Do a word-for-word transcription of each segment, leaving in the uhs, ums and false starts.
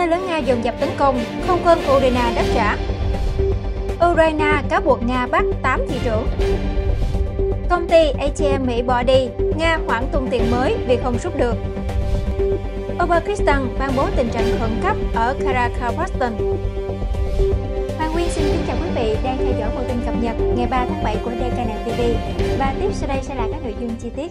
Tên lửa Nga dồn dập tấn công, không quân Ukraine đáp trả. Ukraine cáo buộc Nga bắt tám thị trưởng. Công ty a tê em Mỹ bỏ đi, Nga hoãn tung tiền mới vì không rút được. Uzbekistan ban bố tình trạng khẩn cấp ở Karakalpakstan. Hoàng Nguyên xin kính chào quý vị đang theo dõi bản tin cập nhật ngày ba tháng bảy của đê ca en ti vi và tiếp sau đây sẽ là các nội dung chi tiết.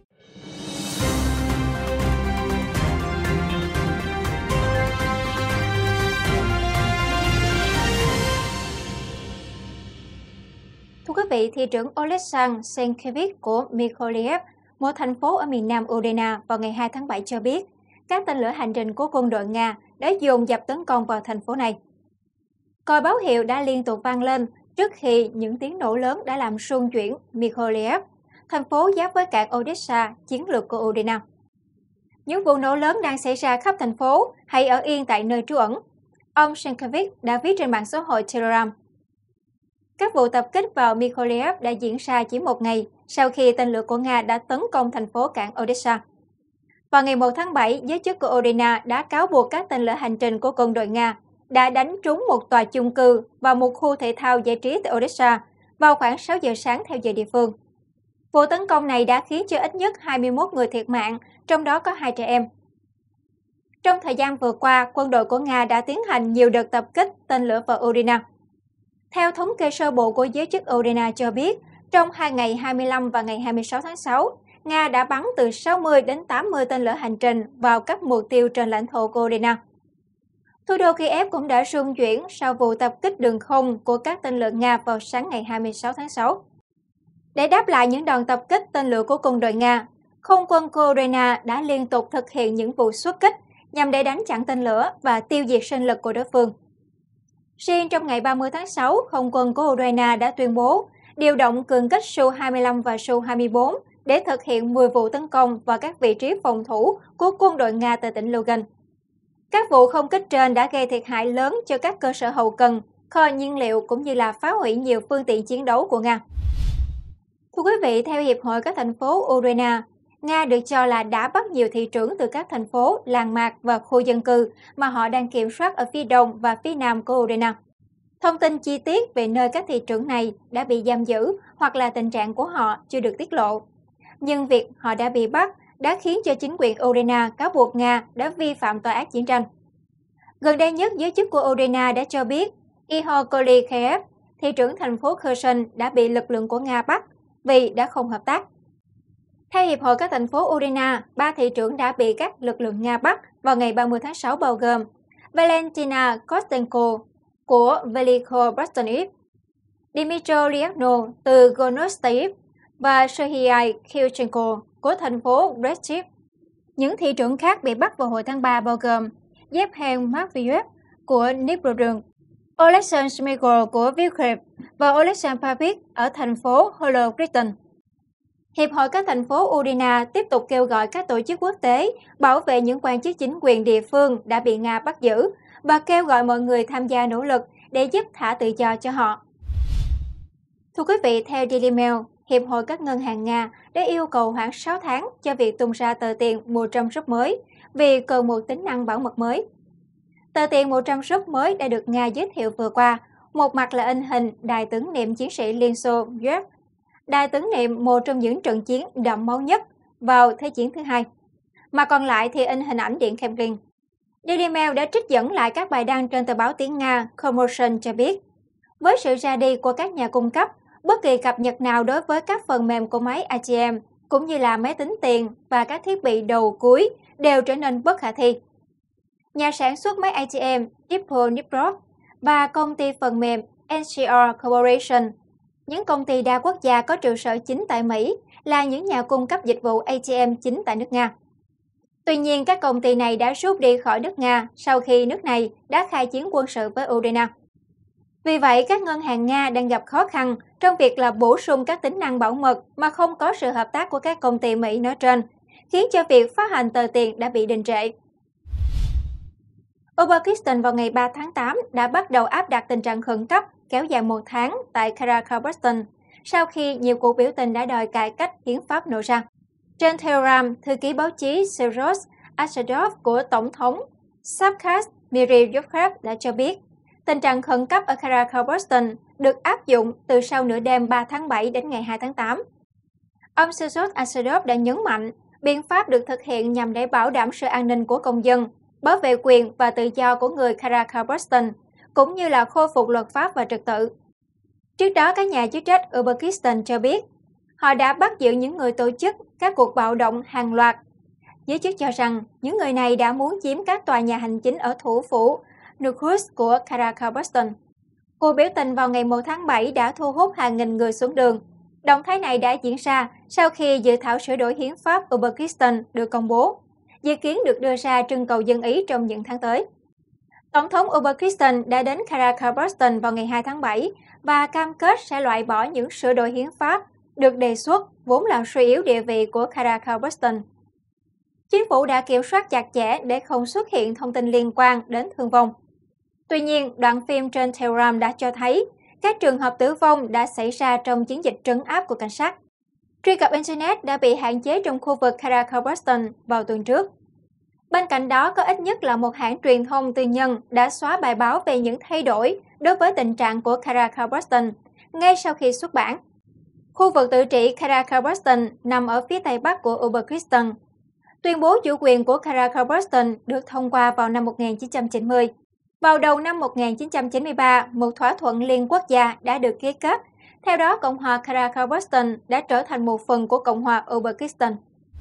Thưa quý vị, thị trưởng Oleksandr Senkevich của Mykolaiv, một thành phố ở miền nam Ukraine, vào ngày hai tháng bảy cho biết các tên lửa hành trình của quân đội Nga đã dồn dập tấn công vào thành phố này. Còi báo hiệu đã liên tục vang lên trước khi những tiếng nổ lớn đã làm xung chuyển Mykolaiv, thành phố giáp với cảng Odessa, chiến lược của Ukraine. Những vụ nổ lớn đang xảy ra khắp thành phố, hãy ở yên tại nơi trú ẩn, ông Senkevich đã viết trên mạng xã hội Telegram. Các vụ tập kích vào Mykolaiv đã diễn ra chỉ một ngày sau khi tên lửa của Nga đã tấn công thành phố cảng Odessa. Vào ngày một tháng bảy, giới chức của Ukraine đã cáo buộc các tên lửa hành trình của quân đội Nga đã đánh trúng một tòa chung cư và một khu thể thao giải trí tại Odessa vào khoảng sáu giờ sáng theo giờ địa phương. Vụ tấn công này đã khiến cho ít nhất hai mươi mốt người thiệt mạng, trong đó có hai trẻ em. Trong thời gian vừa qua, quân đội của Nga đã tiến hành nhiều đợt tập kích tên lửa vào Ukraine. Theo thống kê sơ bộ của giới chức Ukraine cho biết, trong hai ngày hai mươi lăm và ngày hai mươi sáu tháng sáu, Nga đã bắn từ sáu mươi đến tám mươi tên lửa hành trình vào các mục tiêu trên lãnh thổ của Ukraine. Thủ đô Kiev cũng đã rung chuyển sau vụ tập kích đường không của các tên lửa Nga vào sáng ngày hai mươi sáu tháng sáu. Để đáp lại những đòn tập kích tên lửa của quân đội Nga, không quân của Ukraine đã liên tục thực hiện những vụ xuất kích nhằm để đánh chặn tên lửa và tiêu diệt sinh lực của đối phương. Riêng trong ngày ba mươi tháng sáu, không quân của Ukraine đã tuyên bố điều động cường kích Su hai mươi lăm và Su hai mươi bốn để thực hiện mười vụ tấn công vào các vị trí phòng thủ của quân đội Nga tại tỉnh Lugan. Các vụ không kích trên đã gây thiệt hại lớn cho các cơ sở hậu cần, kho nhiên liệu cũng như là phá hủy nhiều phương tiện chiến đấu của Nga. Thưa quý vị, theo Hiệp hội các thành phố Ukraine, Nga được cho là đã bắt nhiều thị trưởng từ các thành phố, làng mạc và khu dân cư mà họ đang kiểm soát ở phía đông và phía nam của Ukraine. Thông tin chi tiết về nơi các thị trưởng này đã bị giam giữ hoặc là tình trạng của họ chưa được tiết lộ. Nhưng việc họ đã bị bắt đã khiến cho chính quyền Ukraine cáo buộc Nga đã vi phạm tội ác chiến tranh. Gần đây nhất, giới chức của Ukraine đã cho biết Ihor Kolikhaev, thị trưởng thành phố Kherson, đã bị lực lượng của Nga bắt vì đã không hợp tác. Theo Hiệp hội các thành phố Ukraine, ba thị trưởng đã bị các lực lượng Nga bắt vào ngày ba mươi tháng sáu bao gồm Valentina Kostenko của Veliko-Brestoniv, Dmytro Lyakno từ Gornostayev và Serhiy Kyrychenko của thành phố Brest. Những thị trưởng khác bị bắt vào hồi tháng ba bao gồm Yevhen Matveyev của Dnipro, Oleksandr Smygol của Vykhiv và Oleksandr Pavlik ở thành phố Holokriton. Hiệp hội các thành phố Ukraine tiếp tục kêu gọi các tổ chức quốc tế bảo vệ những quan chức chính quyền địa phương đã bị Nga bắt giữ và kêu gọi mọi người tham gia nỗ lực để giúp thả tự do cho họ. Thưa quý vị, theo Daily Mail, Hiệp hội các ngân hàng Nga đã yêu cầu hoãn sáu tháng cho việc tung ra tờ tiền một trăm rúp mới vì cần một tính năng bảo mật mới. Tờ tiền một trăm rúp mới đã được Nga giới thiệu vừa qua, một mặt là in hình đài tưởng niệm chiến sĩ Liên Xô Yevgeny, đài tưởng niệm một trong những trận chiến đẫm máu nhất vào Thế chiến thứ hai, mà còn lại thì in hình ảnh Điện Kremlin. Daily Mail đã trích dẫn lại các bài đăng trên tờ báo tiếng Nga Kommersant cho biết, với sự ra đi của các nhà cung cấp, bất kỳ cập nhật nào đối với các phần mềm của máy a tê em cũng như là máy tính tiền và các thiết bị đầu cuối đều trở nên bất khả thi. Nhà sản xuất máy a tê em Dnipro và công ty phần mềm en xê rờ Corporation, những công ty đa quốc gia có trụ sở chính tại Mỹ, là những nhà cung cấp dịch vụ a tê em chính tại nước Nga. Tuy nhiên, các công ty này đã rút đi khỏi nước Nga sau khi nước này đã khai chiến quân sự với Ukraine. Vì vậy, các ngân hàng Nga đang gặp khó khăn trong việc là bổ sung các tính năng bảo mật mà không có sự hợp tác của các công ty Mỹ nói trên, khiến cho việc phát hành tờ tiền đã bị đình trệ. Uzbekistan vào ngày ba tháng tám đã bắt đầu áp đặt tình trạng khẩn cấp kéo dài một tháng tại Karakalpakstan sau khi nhiều cuộc biểu tình đã đòi cải cách hiến pháp nổ ra. Trên Telegram, thư ký báo chí Seros Asadov của Tổng thống Sapcast Miri Yukrev đã cho biết, tình trạng khẩn cấp ở Karakhov-Boston được áp dụng từ sau nửa đêm ba tháng bảy đến ngày hai tháng tám. Ông Suzot Asadov đã nhấn mạnh, biện pháp được thực hiện nhằm để bảo đảm sự an ninh của công dân, bảo vệ quyền và tự do của người Karakhov-Boston, cũng như là khôi phục luật pháp và trật tự. Trước đó, các nhà chức trách Uzbekistan cho biết, họ đã bắt giữ những người tổ chức các cuộc bạo động hàng loạt. Giới chức cho rằng, những người này đã muốn chiếm các tòa nhà hành chính ở thủ phủ Nukus của Karakhov-Boston. Cuộc biểu tình vào ngày một tháng bảy đã thu hút hàng nghìn người xuống đường. Động thái này đã diễn ra sau khi dự thảo sửa đổi hiến pháp Uzbekistan được công bố, dự kiến được đưa ra trưng cầu dân ý trong những tháng tới. Tổng thống Uzbekistan đã đến Karakhov-Boston vào ngày hai tháng bảy và cam kết sẽ loại bỏ những sửa đổi hiến pháp được đề xuất vốn làm suy yếu địa vị của Karakhov-Boston. Chính phủ đã kiểm soát chặt chẽ để không xuất hiện thông tin liên quan đến thương vong. Tuy nhiên, đoạn phim trên Telegram đã cho thấy các trường hợp tử vong đã xảy ra trong chiến dịch trấn áp của cảnh sát. Truy cập Internet đã bị hạn chế trong khu vực Karakhov-Boston vào tuần trước. Bên cạnh đó, có ít nhất là một hãng truyền thông tư nhân đã xóa bài báo về những thay đổi đối với tình trạng của Karakhov-Boston ngay sau khi xuất bản. Khu vực tự trị Karakhov-Boston nằm ở phía tây bắc của Uzbekistan. Tuyên bố chủ quyền của Karakhov-Boston được thông qua vào năm một nghìn chín trăm chín mươi. Vào đầu năm một nghìn chín trăm chín mươi ba, một thỏa thuận liên quốc gia đã được ký kết. Theo đó, Cộng hòa Karakhov-Boston đã trở thành một phần của Cộng hòa Uzbekistan.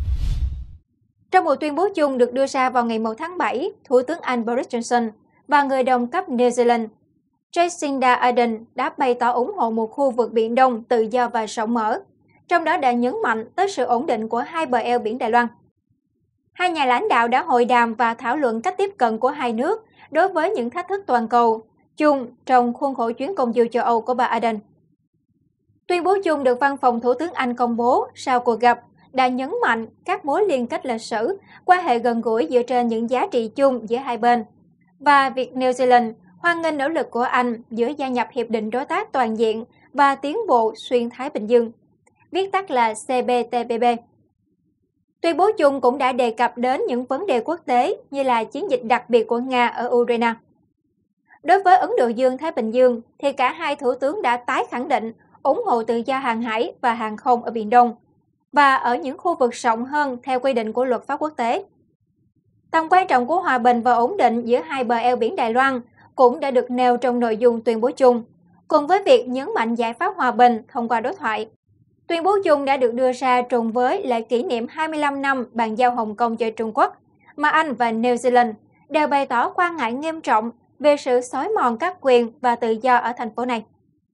Trong một tuyên bố chung được đưa ra vào ngày một tháng bảy, Thủ tướng Anh Boris Johnson và người đồng cấp New Zealand Jacinda Ardern đã bày tỏ ủng hộ một khu vực Biển Đông tự do và rộng mở, trong đó đã nhấn mạnh tới sự ổn định của hai bờ eo biển Đài Loan. Hai nhà lãnh đạo đã hội đàm và thảo luận cách tiếp cận của hai nước đối với những thách thức toàn cầu chung trong khuôn khổ chuyến công du châu Âu của bà Ardern. Tuyên bố chung được Văn phòng Thủ tướng Anh công bố sau cuộc gặp đã nhấn mạnh các mối liên kết lịch sử, quan hệ gần gũi dựa trên những giá trị chung giữa hai bên, và việc New Zealand hoan nghênh nỗ lực của Anh giữa gia nhập Hiệp định Đối tác Toàn diện và Tiến bộ Xuyên Thái Bình Dương, viết tắt là C P T P P. Tuyên bố chung cũng đã đề cập đến những vấn đề quốc tế như là chiến dịch đặc biệt của Nga ở Ukraine. Đối với Ấn Độ Dương-Thái Bình Dương, thì cả hai thủ tướng đã tái khẳng định ủng hộ tự do hàng hải và hàng không ở Biển Đông, và ở những khu vực rộng hơn theo quy định của luật pháp quốc tế. Tầm quan trọng của hòa bình và ổn định giữa hai bờ eo biển Đài Loan cũng đã được nêu trong nội dung tuyên bố chung, cùng với việc nhấn mạnh giải pháp hòa bình thông qua đối thoại. Tuyên bố chung đã được đưa ra trùng với lễ kỷ niệm hai mươi lăm năm bàn giao Hồng Kông cho Trung Quốc, mà Anh và New Zealand đều bày tỏ quan ngại nghiêm trọng về sự xói mòn các quyền và tự do ở thành phố này.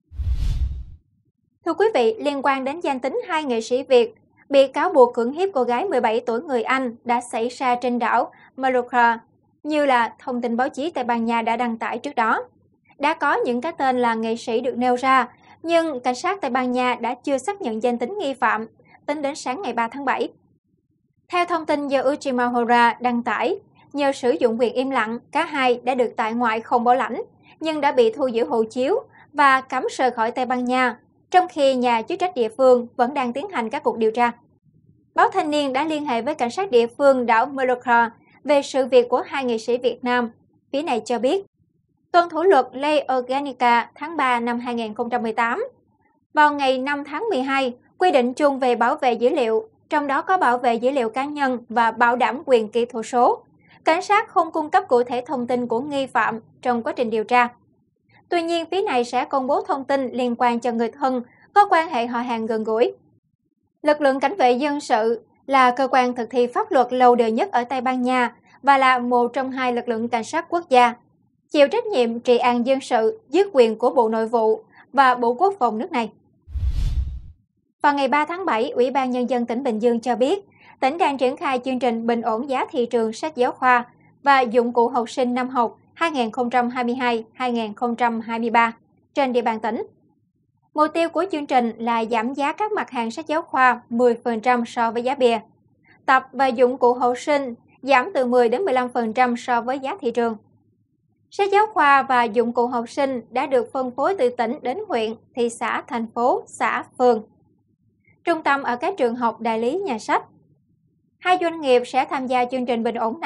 Thưa quý vị, liên quan đến danh tính hai nghệ sĩ Việt bị cáo buộc cưỡng hiếp cô gái mười bảy tuổi người Anh đã xảy ra trên đảo Mallorca, như là thông tin báo chí Tây Ban Nha đã đăng tải trước đó. Đã có những cái tên là nghệ sĩ được nêu ra, nhưng cảnh sát Tây Ban Nha đã chưa xác nhận danh tính nghi phạm tính đến sáng ngày ba tháng bảy. Theo thông tin do Ultima Hora đăng tải, nhờ sử dụng quyền im lặng, cả hai đã được tại ngoại không bảo lãnh, nhưng đã bị thu giữ hộ chiếu và cấm rời khỏi Tây Ban Nha, trong khi nhà chức trách địa phương vẫn đang tiến hành các cuộc điều tra. Báo Thanh niên đã liên hệ với cảnh sát địa phương đảo Mallorca về sự việc của hai nghệ sĩ Việt Nam. Phía này cho biết, tuân thủ luật Ley Organica tháng ba năm hai nghìn không trăm mười tám. Vào ngày năm tháng mười hai, quy định chung về bảo vệ dữ liệu, trong đó có bảo vệ dữ liệu cá nhân và bảo đảm quyền kỹ thuật số. Cảnh sát không cung cấp cụ thể thông tin của nghi phạm trong quá trình điều tra. Tuy nhiên, phía này sẽ công bố thông tin liên quan cho người thân có quan hệ họ hàng gần gũi. Lực lượng cảnh vệ dân sự là cơ quan thực thi pháp luật lâu đời nhất ở Tây Ban Nha và là một trong hai lực lượng cảnh sát quốc gia, chịu trách nhiệm trị an dân sự dưới quyền của Bộ Nội vụ và Bộ Quốc phòng nước này. Vào ngày ba tháng bảy, Ủy ban Nhân dân tỉnh Bình Dương cho biết, tỉnh đang triển khai chương trình bình ổn giá thị trường sách giáo khoa và dụng cụ học sinh năm học hai nghìn không trăm hai mươi hai hai nghìn không trăm hai mươi ba trên địa bàn tỉnh. Mục tiêu của chương trình là giảm giá các mặt hàng sách giáo khoa mười phần trăm so với giá bìa. Tập và dụng cụ học sinh giảm từ mười đến mười lăm phần trăm so với giá thị trường. Sách giáo khoa và dụng cụ học sinh đã được phân phối từ tỉnh đến huyện, thị xã, thành phố, xã, phường, trung tâm ở các trường học, đại lý, nhà sách. Hai doanh nghiệp sẽ tham gia chương trình bình ổn này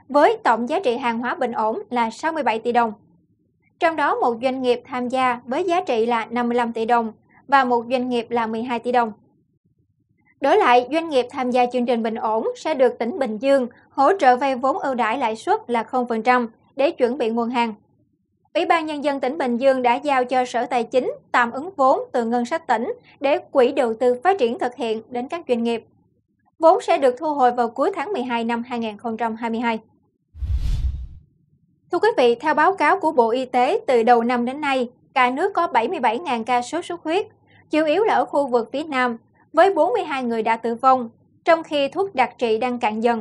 với tổng giá trị hàng hóa bình ổn là sáu mươi bảy tỷ đồng. Trong đó một doanh nghiệp tham gia với giá trị là năm mươi lăm tỷ đồng và một doanh nghiệp là mười hai tỷ đồng. Đổi lại, doanh nghiệp tham gia chương trình bình ổn sẽ được tỉnh Bình Dương hỗ trợ vay vốn ưu đãi lãi suất là không phần trăm để chuẩn bị nguồn hàng. Ủy ban Nhân dân tỉnh Bình Dương đã giao cho Sở Tài chính tạm ứng vốn từ ngân sách tỉnh để Quỹ đầu tư phát triển thực hiện đến các doanh nghiệp. Vốn sẽ được thu hồi vào cuối tháng mười hai năm hai nghìn không trăm hai mươi hai. Thưa quý vị, theo báo cáo của Bộ Y tế, từ đầu năm đến nay, cả nước có bảy mươi bảy nghìn ca sốt xuất huyết, chủ yếu là ở khu vực phía Nam, với bốn mươi hai người đã tử vong, trong khi thuốc đặc trị đang cạn dần.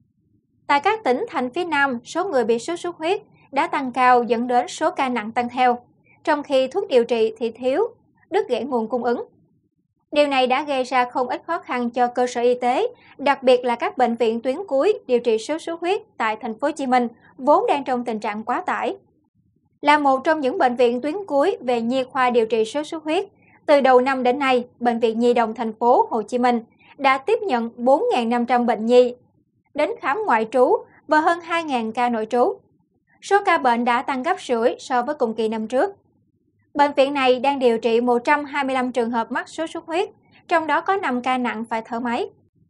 Tại các tỉnh thành phía Nam, số người bị sốt xuất huyết đã tăng cao dẫn đến số ca nặng tăng theo, trong khi thuốc điều trị thì thiếu, đứt gãy nguồn cung ứng. Điều này đã gây ra không ít khó khăn cho cơ sở y tế, đặc biệt là các bệnh viện tuyến cuối điều trị sốt xuất huyết tại thành phố Hồ Chí Minh vốn đang trong tình trạng quá tải. Là một trong những bệnh viện tuyến cuối về nhi khoa điều trị sốt xuất huyết, từ đầu năm đến nay, Bệnh viện Nhi đồng thành phố Hồ Chí Minh đã tiếp nhận bốn nghìn năm trăm bệnh nhi đến khám ngoại trú và hơn hai nghìn ca nội trú. Số ca bệnh đã tăng gấp rưỡi so với cùng kỳ năm trước. Bệnh viện này đang điều trị một trăm hai mươi lăm trường hợp mắc sốt xuất huyết, trong đó có năm ca nặng phải thở máy.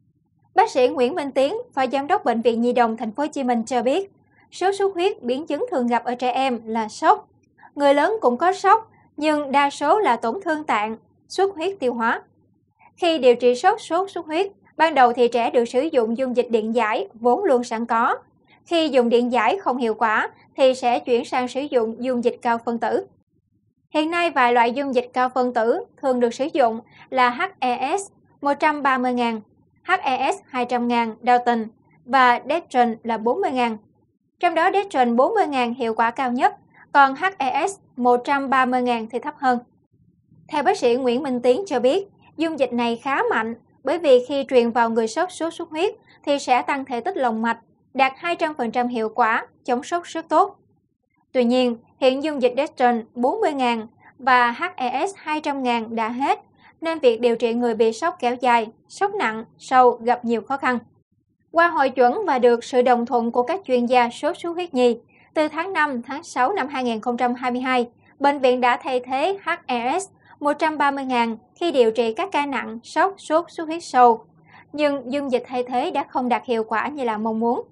Bác sĩ Nguyễn Minh Tiến, Phó Giám đốc Bệnh viện Nhi đồng thành phố Hồ Chí Minh cho biết, sốt xuất huyết biến chứng thường gặp ở trẻ em là sốc. Người lớn cũng có sốc, nhưng đa số là tổn thương tạng, xuất huyết tiêu hóa. Khi điều trị sốt sốt xuất huyết, ban đầu thì trẻ được sử dụng dung dịch điện giải vốn luôn sẵn có. Khi dùng điện giải không hiệu quả thì sẽ chuyển sang sử dụng dung dịch cao phân tử. Hiện nay vài loại dung dịch cao phân tử thường được sử dụng là hát e ét một trăm ba mươi nghìn, hát e ét hai trăm nghìn Dalton và Destron là bốn mươi nghìn. Trong đó Destron bốn mươi nghìn hiệu quả cao nhất, còn hát e ét một trăm ba mươi nghìn thì thấp hơn. Theo bác sĩ Nguyễn Minh Tiến cho biết, dung dịch này khá mạnh bởi vì khi truyền vào người sốt sốt xuất huyết thì sẽ tăng thể tích lòng mạch, đạt hai trăm phần trăm hiệu quả, chống sốt rất tốt. Tuy nhiên, hiện dung dịch Destron bốn mươi nghìn và hát e ét hai trăm nghìn đã hết, nên việc điều trị người bị sốc kéo dài, sốc nặng, sâu gặp nhiều khó khăn. Qua hội chuẩn và được sự đồng thuận của các chuyên gia sốt xuất huyết nhi, từ tháng năm, tháng sáu năm hai nghìn không trăm hai mươi hai, bệnh viện đã thay thế hát e ét một trăm ba mươi nghìn khi điều trị các ca nặng sốc sốt xuất huyết sâu, nhưng dung dịch thay thế đã không đạt hiệu quả như là mong muốn.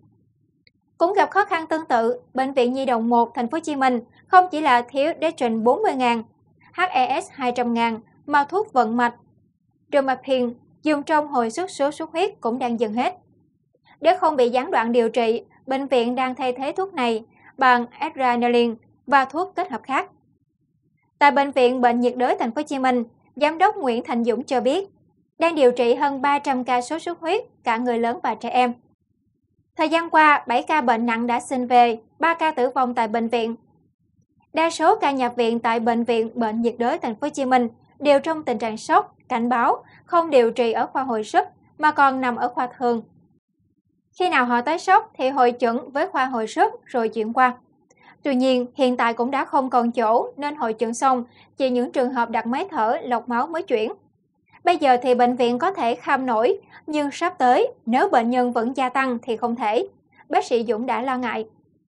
Cũng gặp khó khăn tương tự, Bệnh viện Nhi đồng một thành phố Hồ Chí Minh không chỉ là thiếu Destron bốn mươi nghìn, hát e ét hai trăm nghìn mà thuốc vận mạch Romapin dùng trong hồi sức sốt xuất huyết cũng đang dần hết. Để không bị gián đoạn điều trị, bệnh viện đang thay thế thuốc này bằng adrenaline và thuốc kết hợp khác. Tại Bệnh viện Bệnh nhiệt đới thành phố Hồ Chí Minh, Giám đốc Nguyễn Thành Dũng cho biết, đang điều trị hơn ba trăm ca sốt xuất huyết, cả người lớn và trẻ em. Thời gian qua, bảy ca bệnh nặng đã sinh về, ba ca tử vong tại bệnh viện. Đa số ca nhập viện tại Bệnh viện Bệnh nhiệt đới thành phố Hồ Chí Minh đều trong tình trạng sốc, cảnh báo, không điều trị ở khoa hồi sức mà còn nằm ở khoa thường. Khi nào họ tái sốc thì hội chẩn với khoa hồi sức rồi chuyển qua. Tuy nhiên, hiện tại cũng đã không còn chỗ nên hội chẩn xong, chỉ những trường hợp đặt máy thở, lọc máu mới chuyển. Bây giờ thì bệnh viện có thể kham nổi, nhưng sắp tới nếu bệnh nhân vẫn gia tăng thì không thể. Bác sĩ Dũng đã lo ngại.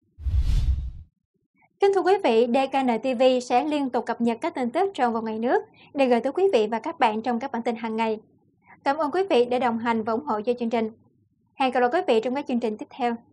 Kính thưa quý vị, đê ca en ti vi sẽ liên tục cập nhật các tin tức trong và ngoài nước để gửi tới quý vị và các bạn trong các bản tin hàng ngày. Cảm ơn quý vị đã đồng hành và ủng hộ cho chương trình. Hẹn gặp lại quý vị trong các chương trình tiếp theo.